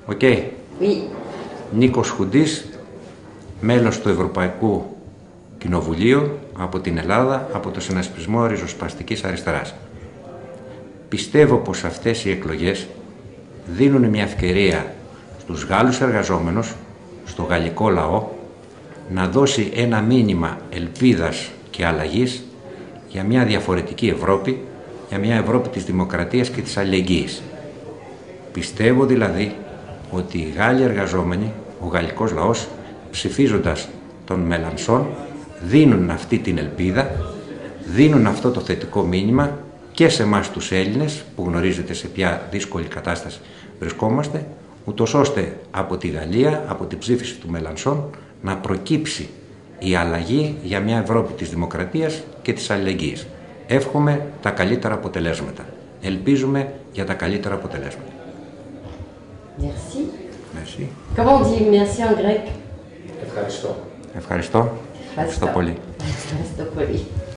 Οκ. Oui. Νίκος Χουντής, μέλος του Ευρωπαϊκού Κοινοβουλίου από την Ελλάδα, από το Συνασπισμό Ριζοσπαστικής Αριστεράς. Πιστεύω πως αυτές οι εκλογές δίνουν μια ευκαιρία στους Γάλλους εργαζόμενους, στο γαλλικό λαό, να δώσει ένα μήνυμα ελπίδας και αλλαγής για μια διαφορετική Ευρώπη, για μια Ευρώπη της δημοκρατίας και της αλληλεγγύης. Πιστεύω δηλαδή ότι οι Γάλλοι εργαζόμενοι, ο γαλλικός λαός, ψηφίζοντας τον Μελανσόν, δίνουν αυτή την ελπίδα, δίνουν αυτό το θετικό μήνυμα και σε εμάς τους Έλληνες, που γνωρίζετε σε ποια δύσκολη κατάσταση βρισκόμαστε, ούτως ώστε από τη Γαλλία, από την ψήφιση του Μελανσόν, να προκύψει η αλλαγή για μια Ευρώπη της δημοκρατίας και της αλληλεγγύης. Εύχομαι τα καλύτερα αποτελέσματα. Ελπίζουμε για τα καλύτερα αποτελέσματα. Merci. Merci. Comment on dit merci en grec? Ευχαριστώ. Ευχαριστώ πολύ. Ευχαριστώ πολύ.